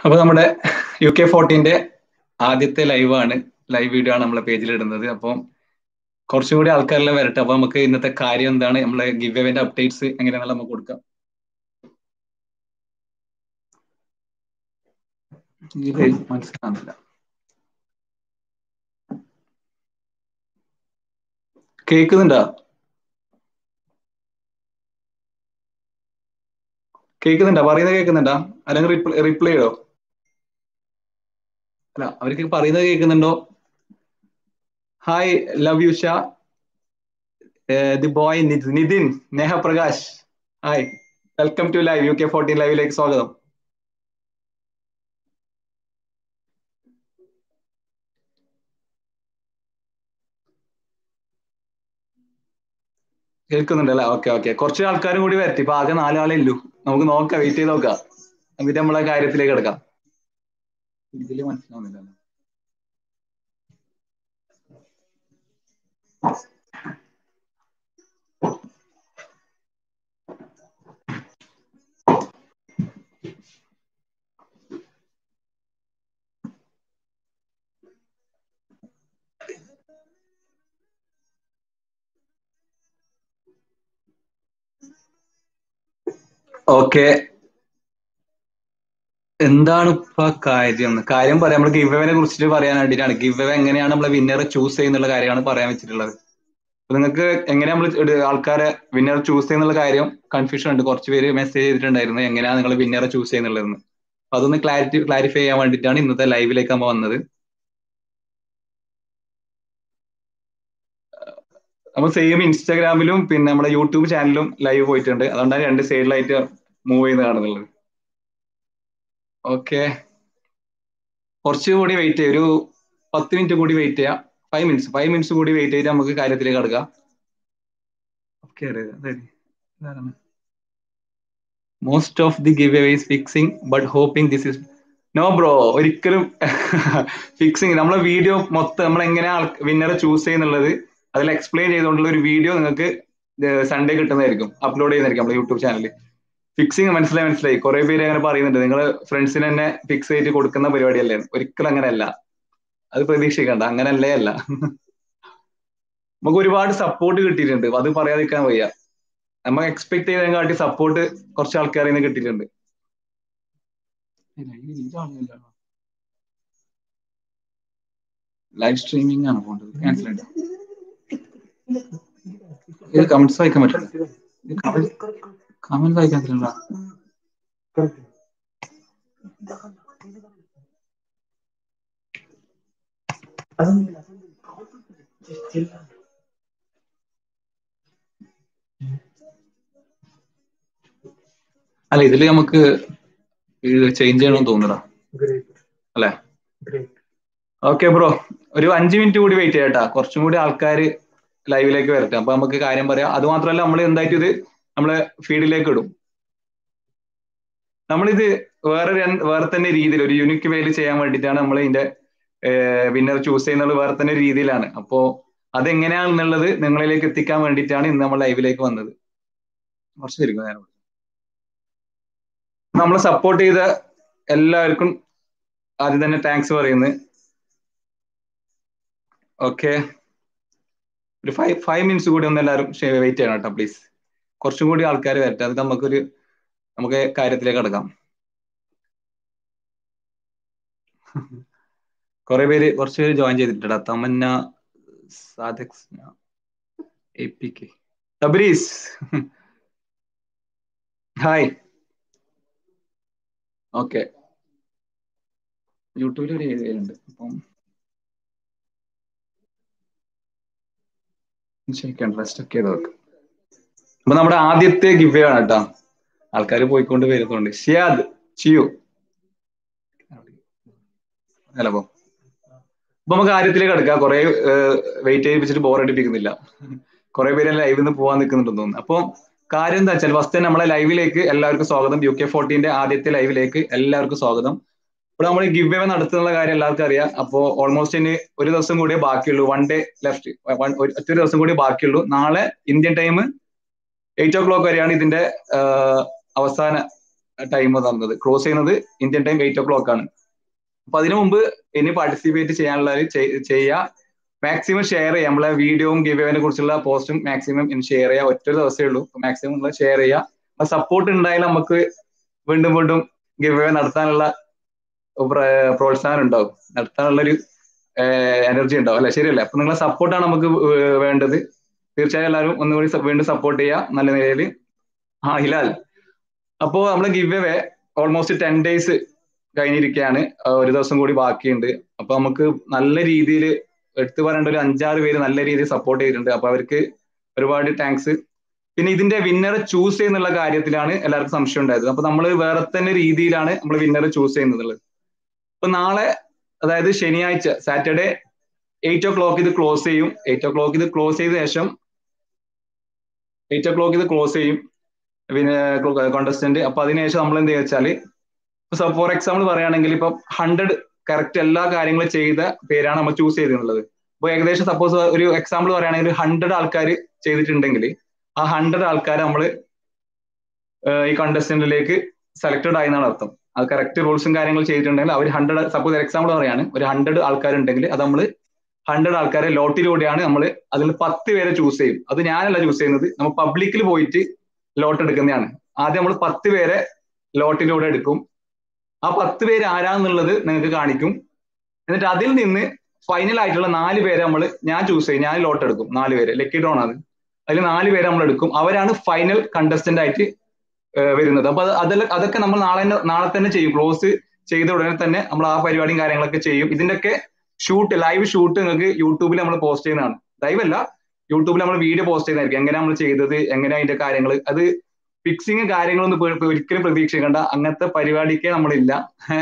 അപ്പൊ നമ്മുടെ UK14 ആദ്യത്തെ ലൈവ് വീഡിയോ ആണ് നമ്മളെ പേജിൽ ഇടുന്നത്. അപ്പം കുറച്ചും കൂടി ആൾക്കാരെല്ലാം വരട്ടെ. അപ്പൊ നമുക്ക് ഇന്നത്തെ കാര്യം എന്താണ്, നമ്മളെ ഗിവ് എവേന്റെ അപ്ഡേറ്റ്സ് എങ്ങനെയാണെന്നുള്ള നമുക്ക് കൊടുക്കാം. ഇത് മനസ്സിലാകുന്നില്ല. കേൾക്കുന്നുണ്ടോ? പറയുന്നത് കേൾക്കുന്നുണ്ടോ? അല്ലെങ്കിൽ റിപ്ലൈ ചെയ്തോ? അല്ല, അവർക്ക് പറയുന്നത് കേൾക്കുന്നുണ്ടോ? Hi, love you Sha, the boy Nithin, Neha Prakash, hi, welcome to live UK14 ലൈവിലേക്ക് സ്വാഗതം. കേൾക്കുന്നുണ്ടല്ലേ? ഓക്കെ. കുറച്ച് ആൾക്കാരും കൂടി വരട്ടെ. ഇപ്പൊ ആകെ 4 ആളേ ഉള്ളൂ. നമുക്ക് നോക്കാം, വെയിറ്റ് ചെയ്ത് നോക്കാം, എന്നിട്ട് നമ്മളെ കാര്യത്തിലേക്ക് കിടക്കാം. ഇതില് മനസ്സിലാവുന്നില്ല. ഓക്കെ, എന്താണ് ഇപ്പൊ കാര്യം പറയാം. നമ്മൾ ഗിവ് എവേനെ കുറിച്ചിട്ട് പറയാൻ വേണ്ടിയിട്ടാണ്. ഗിവ് എവേ എങ്ങനെയാണ് നമ്മളെ വിന്നറെ ചൂസ് ചെയ്യുന്നുള്ള കാര്യമാണ് പറയാൻ വെച്ചിട്ടുള്ളത്. അപ്പൊ നിങ്ങൾക്ക് എങ്ങനെയാ നമ്മൾ ആൾക്കാരെ വിന്നർ ചൂസ് ചെയ്യുന്നുള്ള കാര്യം കൺഫ്യൂഷൻ ഉണ്ട്. കുറച്ച് പേര് മെസ്സേജ് ചെയ്തിട്ടുണ്ടായിരുന്നു എങ്ങനെയാണ് നിങ്ങൾ വിന്നറെ ചൂസ് ചെയ്യുന്നുള്ളതെന്ന്. അപ്പൊ അതൊന്ന് ക്ലാരിഫൈ ചെയ്യാൻ വേണ്ടിയിട്ടാണ് ഇന്നത്തെ ലൈവിലേക്ക് നമ്മൾ വന്നത്. നമ്മൾ സെയിം ഇൻസ്റ്റാഗ്രാമിലും പിന്നെ നമ്മുടെ യൂട്യൂബ് ചാനലിലും ലൈവ് പോയിട്ടുണ്ട്. അതുകൊണ്ടാണ് 2 സൈഡിലായിട്ട് മൂവ് ചെയ്യുന്നത് കാണുന്നുള്ളത്. ഓക്കെ, കുറച്ചുകൂടി വെയിറ്റ് ചെയ്യാം. ഒരു 10 മിനിറ്റ് കൂടി വെയിറ്റ് ചെയ്യാം. 5 മിനിറ്റ്സ് കൂടി വെയിറ്റ് ചെയ്തിട്ട് നമുക്ക് കാര്യത്തിലേക്ക് കടക്കാം. Most of the give away is fixing but hoping this is no bro. ഒരിക്കലും ഫിക്സിങ്, നമ്മളെ വീഡിയോ മൊത്തം നമ്മൾ എങ്ങനെയാ വിന്നറെ ചൂസ് ചെയ്യുന്നുള്ളത് അതിൽ എക്സ്പ്ലെയിൻ ചെയ്തുകൊണ്ടുള്ള ഒരു വീഡിയോ നിങ്ങൾക്ക് സൺഡേ കിട്ടുന്നതായിരിക്കും, അപ്ലോഡ് ചെയ്യുന്നതായിരിക്കും നമ്മുടെ യൂട്യൂബ് ചാനലിൽ. ഫിക്സിങ് മനസ്സിലായി. കുറെ പേര് അങ്ങനെ പറയുന്നുണ്ട്, നിങ്ങൾ ഫ്രണ്ട്സിന് തന്നെ ഫിക്സ് ചെയ്ത് കൊടുക്കുന്ന പരിപാടിയല്ലേ. ഒരിക്കലും അങ്ങനെയല്ല, അത് പ്രതീക്ഷിക്കണ്ട, അങ്ങനല്ലേ അല്ല. നമുക്ക് ഒരുപാട് സപ്പോർട്ട് കിട്ടിയിട്ടുണ്ട്, അത് പറയാതിരിക്കാൻ വയ്യ. നമ്മൾ എക്സ്പെക്ട് ചെയ്തതിനെക്കാട്ടി സപ്പോർട്ട് കുറച്ച് ആൾക്കാരിൽ നിന്ന് കിട്ടിയിട്ടുണ്ട്. ലൈവ് സ്ട്രീമിംഗ് ആണ് പോകേണ്ടത്. ക്യാൻസൽ ചെയ്യണ്ട. ഇത് കമന്റ്സ് വായിക്കാൻ പറ്റില്ല. കമന്റ് വായിക്കാൻ പറ്റില്ല. അല്ല, ഇതില് നമുക്ക് ചേഞ്ച് ചെയ്യണമെന്ന് തോന്നുന്നതാ അല്ലെ? ഓക്കെ ബ്രോ, ഒരു 5 മിനിറ്റ് കൂടി വെയിറ്റ് ചെയ്യട്ടാ. കുറച്ചും കൂടി ആൾക്കാർ ലൈവിലേക്ക് വരട്ടെ, അപ്പൊ നമുക്ക് കാര്യം പറയാം. അത് മാത്രമല്ല, നമ്മൾ എന്തായിട്ട് ഇത് നമ്മളെ ഫീഡിലേക്ക് ഇടും. നമ്മളിത് വേറെ തന്നെ രീതിയിൽ ഒരു യുണിക് വേയിൽ ചെയ്യാൻ വേണ്ടിയിട്ടാണ് നമ്മൾ ഇതിന്റെ വിന്നർ ചൂസ് ചെയ്യുന്നത്. വേറെ തന്നെ രീതിയിലാണ്. അപ്പോ അതെങ്ങനെയാണെന്നുള്ളത് നിങ്ങളിലേക്ക് എത്തിക്കാൻ വേണ്ടിയിട്ടാണ് ഇന്ന് നമ്മൾ ലൈവിലേക്ക് വന്നത്. കുറച്ച് ശരിക്കും നമ്മളെ സപ്പോർട്ട് ചെയ്ത എല്ലാവർക്കും ആദ്യം തന്നെ താങ്ക്സ് പറയുന്നത്. ഓക്കെ, ഒരു 5 മിനിറ്റ്സ് കൂടി ഒന്ന് എല്ലാവരും വെയിറ്റ് ചെയ്യണം കേട്ടോ പ്ലീസ്. കുറച്ചും കൂടി ആൾക്കാർ വരട്ടെ, അത് നമുക്ക് കാര്യത്തിലേക്ക് കടക്കാം. കുറച്ച് പേര് ജോയിൻ ചെയ്തിട്ടുണ്ടാ. തമന്ന, സാദക്സ്, APK, തബ്രീസ്, ഹായ്. ഓക്കെ, യൂട്യൂബിൽ ഒരു 7 പേരുണ്ട്. അപ്പം റെസ്റ്റ് ചെയ്ത് നോക്ക്. അപ്പൊ നമ്മുടെ ആദ്യത്തെ ഗിവ് ആണ് കേട്ടോ. ആൾക്കാർ പോയിക്കൊണ്ട് വരുന്നുണ്ട്. ഷിയാദ്, ചിയു, ഹലോ. അപ്പൊ നമുക്ക് കാര്യത്തിലേക്ക് കിടക്കാം. കുറെ വെയിറ്റ് ചെയ്യിപ്പിച്ചിട്ട് ബോറടിപ്പിക്കുന്നില്ല. കുറെ പേര് ലൈവിൽ നിന്ന് പോകാൻ നിൽക്കുന്നുണ്ടെന്ന് തോന്നുന്നു. അപ്പൊ കാര്യം എന്താ വെച്ചാൽ ഫസ്റ്റ് നമ്മളെ ലൈവിലേക്ക് എല്ലാവർക്കും സ്വാഗതം. UK14 ആദ്യത്തെ ലൈവിലേക്ക് എല്ലാവർക്കും സ്വാഗതം. ഇവിടെ നമ്മൾ ഗിവ് എവേ നടത്തുന്ന കാര്യം എല്ലാവർക്കും അറിയാം. അപ്പോൾ ഓൾമോസ്റ്റ് ഇനി ഒരു ദിവസം കൂടിയേ ബാക്കിയുള്ളൂ. 1 ഡേ ലെഫ്റ്റ്, ഒറ്റ ദിവസം കൂടി ബാക്കിയുള്ളൂ. നാളെ ഇന്ത്യൻ ടൈം 8 o'clock വരെയാണ് ഇതിന്റെ അവസാന ടൈം തന്നത്. ക്ലോസ് ചെയ്യുന്നത് ഇന്ത്യൻ ടൈം 8 o'clock ആണ്. അപ്പൊ അതിനു മുമ്പ് ഇനി പാർട്ടിസിപ്പേറ്റ് ചെയ്യാനുള്ളവർ ചെയ്യുക. മാക്സിമം ഷെയർ ചെയ്യുക. നമ്മളെ വീഡിയോയും ഗിവേവിനെ കുറിച്ചുള്ള പോസ്റ്റും മാക്സിമം ഷെയർ ചെയ്യുക. ഒറ്റ ദിവസമേ ഉള്ളൂ. മാക്സിമം നമ്മൾ ഷെയർ ചെയ്യുക. സപ്പോർട്ട് ഉണ്ടായാൽ നമുക്ക് വീണ്ടും വീണ്ടും ഗിവേ നടത്താനുള്ള പ്രോത്സാഹനം ഉണ്ടാവും, നടത്താനുള്ളൊരു എനർജി ഉണ്ടാവും. അല്ലെ, ശരിയല്ലേ? അപ്പൊ നിങ്ങളെ സപ്പോർട്ടാണ് നമുക്ക് വേണ്ടത്. തീർച്ചയായും എല്ലാവരും ഒന്നുകൂടി വീണ്ടും സപ്പോർട്ട് ചെയ്യുക നല്ല നിലയിൽ. ഹിലാൽ, അപ്പോ നമ്മളെ ഗിവേ ഓൾമോസ്റ്റ് 10 days കഴിഞ്ഞിരിക്കുകയാണ്. ഒരു ദിവസം കൂടി ബാക്കിയുണ്ട്. അപ്പൊ നമുക്ക് നല്ല രീതിയിൽ എടുത്തു പറയേണ്ട ഒരു 5-6 പേര് നല്ല രീതിയിൽ സപ്പോർട്ട് ചെയ്തിട്ടുണ്ട്. അപ്പൊ അവർക്ക് ഒരുപാട് താങ്ക്സ്. പിന്നെ ഇതിന്റെ വിന്നറെ ചൂസ് ചെയ്യുന്നുള്ള കാര്യത്തിലാണ് എല്ലാവർക്കും സംശയം ഉണ്ടായത്. അപ്പൊ നമ്മൾ വേറെ തന്നെ രീതിയിലാണ് നമ്മൾ വിന്നറെ ചൂസ് ചെയ്യുന്നത്. അപ്പൊ നാളെ, അതായത് ശനിയാഴ്ച, സാറ്റർഡേ 8 o'clock ഇത് ക്ലോസ് ചെയ്യും. 8 o'clock ഇത് ക്ലോസ് ചെയ്ത ശേഷം 8 o'clock ഇത് ക്ലോസ് ചെയ്യും പിന്നെ കോണ്ടസ്റ്റന്റ്. അപ്പൊ അതിനുശേഷം നമ്മൾ എന്ത് വെച്ചാല്, ഫോർ എക്സാമ്പിൾ പറയുകയാണെങ്കിൽ ഇപ്പൊ 100 കറക്റ്റ് എല്ലാ കാര്യങ്ങളും ചെയ്ത പേരാണ് നമ്മൾ ചൂസ് ചെയ്തിട്ടുള്ളത്. അപ്പൊ ഏകദേശം സപ്പോസ് ഒരു എക്സാമ്പിൾ പറയുകയാണെങ്കിൽ 100 ആൾക്കാർ ചെയ്തിട്ടുണ്ടെങ്കിൽ ആ 100 ആൾക്കാർ നമ്മൾ ഈ കണ്ടസ്റ്റന്റിലേക്ക് സെലക്ടഡ് ആയി എന്നാണ് അർത്ഥം. അത് കറക്റ്റ് റൂൾസും കാര്യങ്ങളും ചെയ്തിട്ടുണ്ടെങ്കിൽ അവർ 100, സപ്പോസ് എക്സാമ്പിൾ പറയാണ്, ഒരു 100 ആൾക്കാരുണ്ടെങ്കിൽ അത് നമ്മൾ 100 ആൾക്കാരെ ലോട്ടിലൂടെയാണ് നമ്മൾ അതിൽ 10 പേരെ ചൂസ് ചെയ്യും. അത് ഞാനല്ല ചൂസ് ചെയ്യുന്നത്, നമ്മൾ പബ്ലിക്കിൽ പോയിട്ട് ലോട്ട് എടുക്കുന്നതാണ്. ആദ്യം നമ്മൾ 10 പേരെ ലോട്ടിലൂടെ എടുക്കും. ആ 10 പേര് ആരാന്നുള്ളത് നിങ്ങൾക്ക് കാണിക്കും. എന്നിട്ട് അതിൽ നിന്ന് ഫൈനൽ ആയിട്ടുള്ള 4 പേരെ ഞാൻ ചൂസ് ചെയ്യും. ഞാൻ ലോട്ട് എടുക്കും. 4 പേര്, ലക്കി ഡ്രോൺ ആണ്. അതിൽ 4 പേരെ നമ്മൾ എടുക്കും. അവരാണ് ഫൈനൽ കണ്ടസ്റ്റന്റ് ആയിട്ട് വരുന്നത്. അപ്പൊ അതൊക്കെ നമ്മൾ നാളെ തന്നെ ചെയ്യും. ക്ലോസ് ചെയ്ത ഉടനെ തന്നെ നമ്മൾ ആ പരിപാടിയും കാര്യങ്ങളൊക്കെ ചെയ്യും. ഇതിന്റെയൊക്കെ ലൈവ് ഷൂട്ട് നിങ്ങൾക്ക് യൂട്യൂബിൽ നമ്മൾ പോസ്റ്റ് ചെയ്യുന്നതാണ്. ലൈവ് അല്ല, യൂട്യൂബിൽ നമ്മൾ വീഡിയോ പോസ്റ്റ് ചെയ്യുന്നതായിരിക്കും. എങ്ങനെ നമ്മൾ ചെയ്തത്, എങ്ങനെ അതിന്റെ കാര്യങ്ങൾ, അത് ഫിക്സിങ് കാര്യങ്ങളൊന്നും ഒരിക്കലും പ്രതീക്ഷിക്കേണ്ട. അങ്ങനത്തെ പരിപാടിക്ക് നമ്മളില്ല.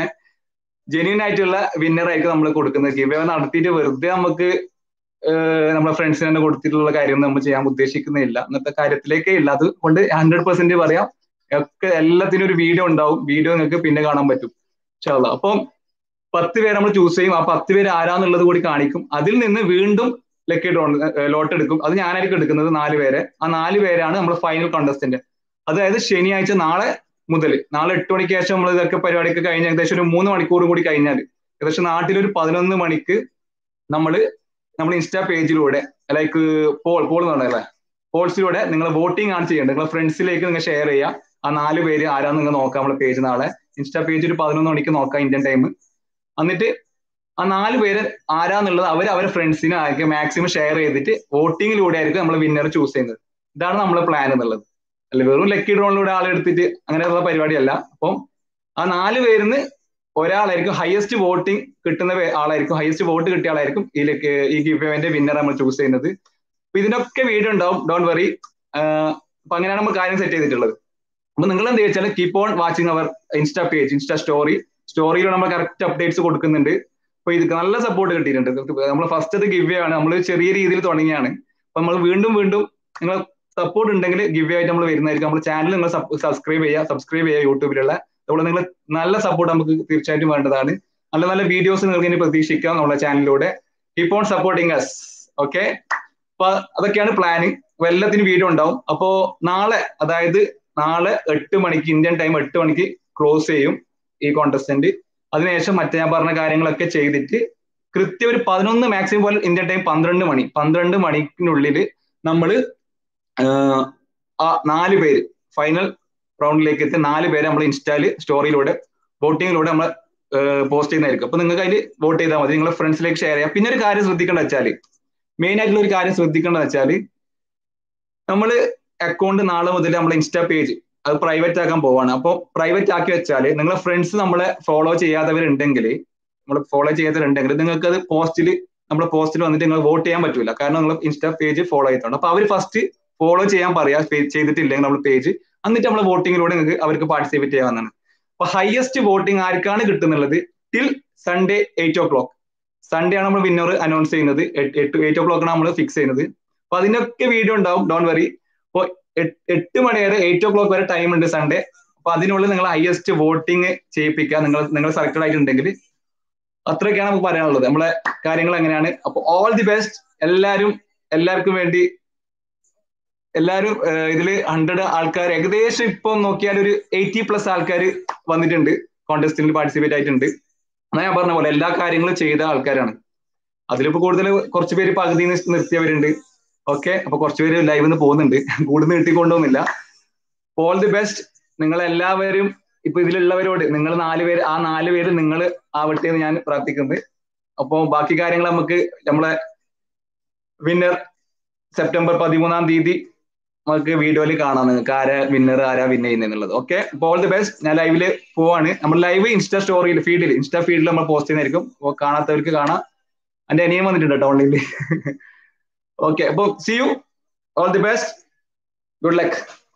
ജെന്യൂൻ ആയിട്ടുള്ള വിന്നർ ആയിരിക്കും നമ്മൾ കൊടുക്കുന്നത്. ഗിവ് നടത്തിയിട്ട് വെറുതെ നമുക്ക് നമ്മളെ ഫ്രണ്ട്സിന് തന്നെ കൊടുത്തിട്ടുള്ള കാര്യം നമ്മൾ ചെയ്യാൻ ഉദ്ദേശിക്കുന്നില്ല. അങ്ങനത്തെ കാര്യത്തിലേക്കേ ഇല്ല. അതുകൊണ്ട് 100% പറയാം, ഒക്കെ എല്ലാത്തിനും ഒരു വീഡിയോ ഉണ്ടാവും. വീഡിയോ നിങ്ങൾക്ക് പിന്നെ കാണാൻ പറ്റും ഇൻഷാ അല്ലാഹ്. അപ്പം 10 പേര് നമ്മൾ ചൂസ് ചെയ്യും. ആ 10 പേര് ആരാന്നുള്ളത് കൂടി കാണിക്കും. അതിൽ നിന്ന് വീണ്ടും ലക്കി ഡ്രോൺ ലോട്ട് എടുക്കും. അത് ഞാനായിരിക്കും എടുക്കുന്നത്, 4 പേരെ. ആ 4 പേരാണ് നമ്മൾ ഫൈനൽ കോണ്ടസ്റ്റന്റ്. അതായത് ശനിയാഴ്ച, നാളെ മുതൽ, നാളെ 8 മണിക്ക് ശേഷം നമ്മൾ ഇതൊക്കെ പരിപാടിയൊക്കെ കഴിഞ്ഞ് ഏകദേശം ഒരു 3 മണിക്കൂർ കൂടി കഴിഞ്ഞാൽ, ഏകദേശം നാട്ടിലൊരു 11 മണിക്ക് നമ്മൾ ഇൻസ്റ്റാ പേജിലൂടെ ലൈക്ക് പോൾ എന്ന് പറഞ്ഞല്ലേ, പോൾസിലൂടെ നിങ്ങൾ വോട്ടിംഗ് ആണ് ചെയ്യേണ്ടത്. നിങ്ങളെ ഫ്രണ്ട്സിലേക്ക് നിങ്ങൾ ഷെയർ ചെയ്യുക. ആ 4 പേര് ആരാന്ന് നിങ്ങൾ നോക്കാം. നമ്മളെ പേജ് നാളെ ഇൻസ്റ്റാ പേജ് ഒരു 11 മണിക്ക് നോക്കാം ഇന്ത്യൻ ടൈം. എന്നിട്ട് ആ 4 പേര് ആരാന്നുള്ളത് അവരെ ഫ്രണ്ട്സിന് ആയിരിക്കും മാക്സിമം ഷെയർ ചെയ്തിട്ട് വോട്ടിങ്ങിലൂടെ ആയിരിക്കും നമ്മൾ വിന്നർ ചൂസ് ചെയ്യുന്നത്. ഇതാണ് നമ്മളെ പ്ലാൻ എന്നുള്ളത്. അല്ല വെറും ലക്കി ഡ്രോണിലൂടെ ആളെടുത്തിട്ട് അങ്ങനെയുള്ള പരിപാടിയല്ല. അപ്പം ആ 4 പേരിന്ന് ഒരാളായിരിക്കും ഹയസ്റ്റ് വോട്ടിംഗ് കിട്ടുന്ന ആളായിരിക്കും, ഹയസ്റ്റ് വോട്ട് കിട്ടിയ ആളായിരിക്കും ഈ ഗിവ് വിന്നർ നമ്മൾ ചൂസ് ചെയ്യുന്നത്. അപ്പൊ ഇതിനൊക്കെ വീഡിയോ ഉണ്ടാവും, ഡോണ്ട് വറി. അപ്പൊ അങ്ങനെയാണ് നമ്മൾ കാര്യം സെറ്റ് ചെയ്തിട്ടുള്ളത്. അപ്പൊ നിങ്ങൾ എന്ത് വെച്ചാൽ keep on watching our insta page, insta സ്റ്റോറിയിൽ നമ്മൾ കറക്റ്റ് അപ്ഡേറ്റ്സ് കൊടുക്കുന്നുണ്ട്. അപ്പൊ ഇത് നല്ല സപ്പോർട്ട് കിട്ടിയിട്ടുണ്ട്. നമ്മൾ ഫസ്റ്റ് ഗിവ് ആണ്, നമ്മൾ ചെറിയ രീതിയിൽ തുടങ്ങിയാണ്. അപ്പൊ നമ്മൾ വീണ്ടും നിങ്ങൾ സപ്പോർട്ട് ഉണ്ടെങ്കിൽ ഗിവ് ആയിട്ട് നമ്മൾ വരുന്നതായിരിക്കും. നമ്മുടെ ചാനൽ നിങ്ങൾ സബ്സ്ക്രൈബ് ചെയ്യുക യൂട്യൂബിലുള്ള. അതുപോലെ നിങ്ങൾ നല്ല സപ്പോർട്ട് നമുക്ക് തീർച്ചയായിട്ടും വേണ്ടതാണ്. നല്ല നല്ല വീഡിയോസ് നിങ്ങൾക്ക് ഇനി പ്രതീക്ഷിക്കാം നമ്മുടെ ചാനലിലൂടെ. Keep on supporting us. Okay, അപ്പൊ അതൊക്കെയാണ് പ്ലാനിങ്. അപ്പൊ എല്ലാത്തിനും വീഡിയോ ഉണ്ടാവും. അപ്പോ നാളെ, അതായത് നാളെ 8 മണിക്ക് ഇന്ത്യൻ ടൈം 8 മണിക്ക് ക്ലോസ് ചെയ്യും ഈ കോണ്ടസ്റ്റന്റ്. അതിനുശേഷം മറ്റേ ഞാൻ പറഞ്ഞ കാര്യങ്ങളൊക്കെ ചെയ്തിട്ട് കൃത്യം ഒരു 11 മാക്സിമം പോലെ ഇന്ത്യൻ ടൈം 12 മണിക്കുള്ളിൽ നമ്മൾ ആ 4 പേര് ഫൈനൽ റൗണ്ടിലേക്ക് എത്തി 4 പേര് നമ്മൾ ഇൻസ്റ്റാല് സ്റ്റോറിയിലൂടെ വോട്ടിങ്ങിലൂടെ നമ്മൾ പോസ്റ്റ് ചെയ്യുന്നതായിരിക്കും. അപ്പൊ നിങ്ങൾക്ക് അതിൽ വോട്ട് ചെയ്താൽ മതി. നിങ്ങളെ ഫ്രണ്ട്സിലേക്ക് ഷെയർ ചെയ്യാം. പിന്നെ ഒരു കാര്യം ശ്രദ്ധിക്കേണ്ട വെച്ചാൽ, മെയിൻ ആയിട്ടുള്ള ഒരു കാര്യം ശ്രദ്ധിക്കേണ്ടത് വെച്ചാൽ, നമ്മൾ അക്കൗണ്ട് നാളെ മുതൽ നമ്മുടെ ഇൻസ്റ്റാ പേജ് അത് പ്രൈവറ്റ് ആക്കാൻ പോവാണ്. അപ്പോൾ പ്രൈവറ്റ് ആക്കി വെച്ചാൽ നിങ്ങളെ ഫ്രണ്ട്സ് നമ്മളെ ഫോളോ ചെയ്യാത്തവരുണ്ടെങ്കിൽ നിങ്ങൾക്ക് അത് നമ്മുടെ പോസ്റ്റിൽ വന്നിട്ട് നിങ്ങൾ വോട്ട് ചെയ്യാൻ പറ്റൂല. കാരണം നിങ്ങൾ ഇൻസ്റ്റാ പേജ് ഫോളോ ചെയ്തിട്ടുണ്ട്. അപ്പൊ അവർ ഫസ്റ്റ് ഫോളോ ചെയ്യാൻ പറയാ, ചെയ്തിട്ടില്ലെങ്കിൽ നമ്മൾ പേജ്, എന്നിട്ട് നമ്മൾ വോട്ടിങ്ങിലൂടെ നിങ്ങൾക്ക് അവർക്ക് പാർട്ടിസിപ്പേറ്റ് ചെയ്യാവുന്നതാണ്. അപ്പൊ ഹയസ്റ്റ് വോട്ടിംഗ് ആർക്കാണ് കിട്ടുന്നുള്ളത് ടിൽ സൺഡേ 8 o'clock. സൺഡേ ആണ് നമ്മൾ വിന്നർ അനൗൺസ് ചെയ്യുന്നത്. 8 o'clock ആണ് നമ്മൾ ഫിക്സ് ചെയ്യുന്നത്. അപ്പൊ അതിനൊക്കെ വീഡിയോ ഉണ്ടാവും, ഡോണ്ട് വറി. അപ്പൊ 8 മണി വരെ 8 o'clock വരെ ടൈം ഉണ്ട് സൺഡേ. അപ്പൊ അതിനുള്ളിൽ നിങ്ങൾ ഹയസ്റ്റ് വോട്ടിംഗ് ചെയ്യിപ്പിക്കുക. നിങ്ങൾ സെലക്ടഡ് ആയിട്ടുണ്ടെങ്കിൽ. അത്രയൊക്കെയാണ് നമുക്ക് പറയാനുള്ളത്. നമ്മളെ കാര്യങ്ങൾ എങ്ങനെയാണ്. അപ്പൊ ഓൾ ദി ബെസ്റ്റ്. എല്ലാവർക്കും വേണ്ടി എല്ലാവരും ഇതിൽ 100 ആൾക്കാർ ഏകദേശം ഇപ്പൊ നോക്കിയാൽ ഒരു 80+ ആൾക്കാർ വന്നിട്ടുണ്ട്, കോntestil പാർട്ടിസിപ്പേറ്റ് ആയിട്ടുണ്ട്. എന്നാ ഞാൻ പറഞ്ഞ പോലെ എല്ലാ കാര്യങ്ങളും ചെയ്ത ആൾക്കാരാണ്. അതിലിപ്പോ കൂടുതൽ കുറച്ച് പേര് പകുതി നിർത്തിയവരുണ്ട്. ഓക്കെ, അപ്പൊ കുറച്ചുപേര് ലൈവിൽ നിന്ന് പോകുന്നുണ്ട്, കൂടുതൽ നീട്ടിക്കൊണ്ടൊന്നുമില്ല. All the best. നിങ്ങൾ എല്ലാവരും ഇപ്പൊ ഇതിലുള്ളവരോട് നിങ്ങൾ 4 പേര്, ആ 4 പേര് നിങ്ങൾ ആവട്ടെ എന്ന് ഞാൻ പ്രാർത്ഥിക്കുന്നത്. അപ്പൊ ബാക്കി കാര്യങ്ങൾ നമുക്ക് നമ്മളെ വിന്നർ സെപ്റ്റംബർ 13-ാം തീയതി നമുക്ക് വീഡിയോയിൽ കാണാം, നിങ്ങൾക്ക് ആരാ വിന്നർ, ആരാ വിൻ ചെയ്യുന്നത്. ഓക്കെ, അപ്പോൾ ഓൾ ദി ബെസ്റ്റ്. ഞാൻ ലൈവില് പോവാണ്. നമ്മൾ ലൈവ് ഇൻസ്റ്റാ സ്റ്റോറിയിൽ ഇൻസ്റ്റാ ഫീഡിൽ നമ്മൾ പോസ്റ്റ് ചെയ്യുന്നതായിരിക്കും. അപ്പോൾ കാണാത്തവർക്ക് കാണാം. എന്റെ അനിയൻ വന്നിട്ടുണ്ട് കേട്ടോ ഓൺലൈനിൽ. ഓക്കെ, അപ്പോൾ see you, all the best, good luck.